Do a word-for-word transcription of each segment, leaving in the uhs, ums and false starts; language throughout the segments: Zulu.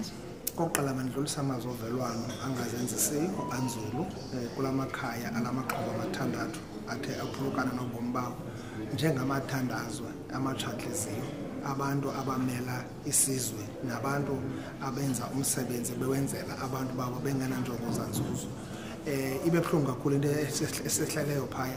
ngazo? Kokuqala mandlulisa amazwi ovelwano angazenzisiyo anzulu kulamakhaya alamaxhoba amathandathu athe aphulukana nobomi bawo njengamathandazwe amatshatliziyo abantu abamela isizwe nabantu abenza umsebenzi bewenzela abantu babo bengenanjongo zanzuzo. Eh ibe buhlungu kakhulu into esehleleyo phaya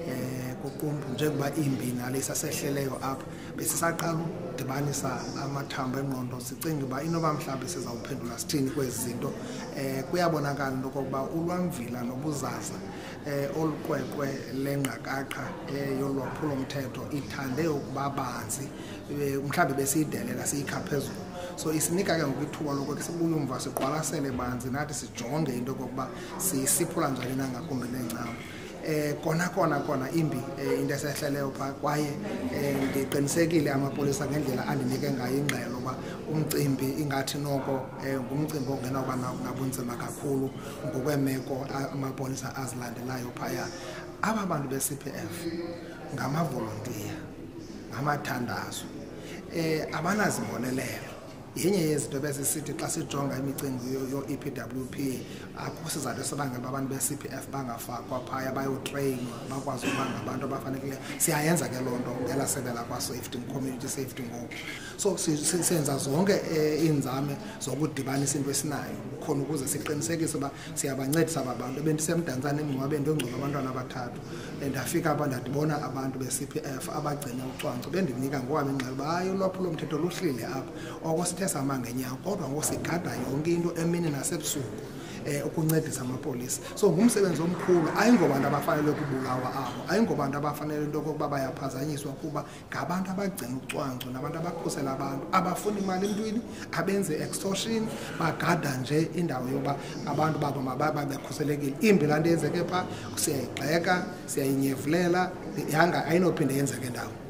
eh kuqumbu njengoba imbi nalesa sehleleyo apha besisaqala udibanisa amathambo engqondo sicinga uba inoba mhlawumbe sizawuphendula sithini kwezi zinto. Eh kuyabonakala into kokuba ulwamvila nobuzaza eh oluqweqwe lengqakaqha yolwaphulo mthetho ithande ukuba banzi mhlawumbe besiyidelela siyikhaphezulo. So isinika ke ngokuthuba lokho sibuye umva siqwalasele banzi nathi sijonge into kokuba sisiphula njani na ngakumbi nencamo. Eh kona kona kona imbi into esehleleyo pha kwaye ndiqinisekile amapolisa ngendlela andinike ngayo ingxelo uba umcimbi ingathi noko ngumcimbi ongenawuba nabunzima kakhulu ngokweemeko amapolisa azilandelayo phaya. Aba bantu be-C P F ngamavolontiya ngamathandazo eh abanazibonelelo. Yenye yezinto besisithi xa sijonga imicimbi yo-E P W P akho sizathu esibangela abantu be-C P F bangafakwa phaya bayotreyinwa bakwazi ukuba ngabantu abafanelekileyo. Siyayenza ke loo nto ngelasebela kwa-safety community safety ngoku. So senza zonke iinzame zokudibanisa into esinayo khona ukuze siqinisekise uba siyabancedisa aba bantu. Bendisemdantsane emngcwabeni ndongcwaba abantwana abathathu ndafika apha ndadibona abantu be-C P F abagcina ucwangco bendinika ngowabo ingxelo uba hayi ulwaphulo mthetho luhlile apha okosithe sama ngenyawo kodwa ngosigada yonke into emini nasebusuku eh ukuncedisa amapolisa. So ngumsebenzi omkhulu ayingobantu abafanele kubulawa abo ayingobantu abafanele into kokuba bayaphazanyiswa kuba ngabantu abagcina ucwangco nabantu abakhusela abantu abafuna imali emntwini abenze extortion bagada nje indawo yoba abantu babo mababe bekhuselekile. Imbi lanto yenzeke pha siyayigxeka siyayinyevulela yanga ayinophinde yenzeke ndawo.